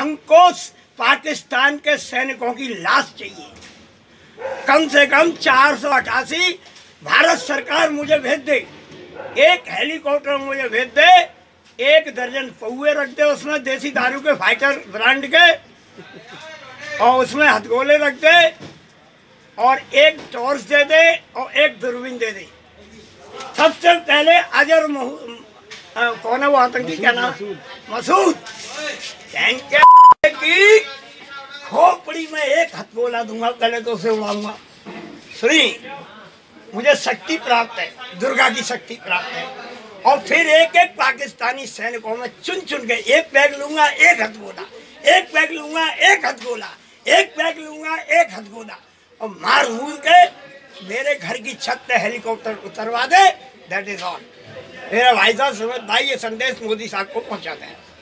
हमको पाकिस्तान के सैनिकों की लाश चाहिए, कम से कम 488। भारत सरकार मुझे भेज दे, एक हेलीकॉप्टर मुझे भेज दे, 1 दर्जन पौए रख दे उसमें देसी दारू के फाइटर ब्रांड के, और उसमें हथगोले रख दे, और 1 टॉर्च दे दे, और 1 दूरबीन दे दे। सबसे पहले अजर कौन है वो आतंकी, क्या नाम, मसूद की खोपड़ी में 1 हथगोला दूंगा, पहले तो उसे उड़ाऊंगा। सुनी, मुझे शक्ति प्राप्त है, दुर्गा की शक्ति प्राप्त है, और फिर एक एक पाकिस्तानी सैनिकों में चुन चुन के 1 बैग लूंगा, 1 हथगोला, 1 बैग लूंगा, 1 हथगोला, 1 बैग लूंगा, 1 हथगोला, और मार मूल के मेरे घर की छत पे हेलीकॉप्टर उतरवा दे। That is all. मेरा भाई साहब सुमित भाई, ये संदेश मोदी साहब को पहुंचाते हैं।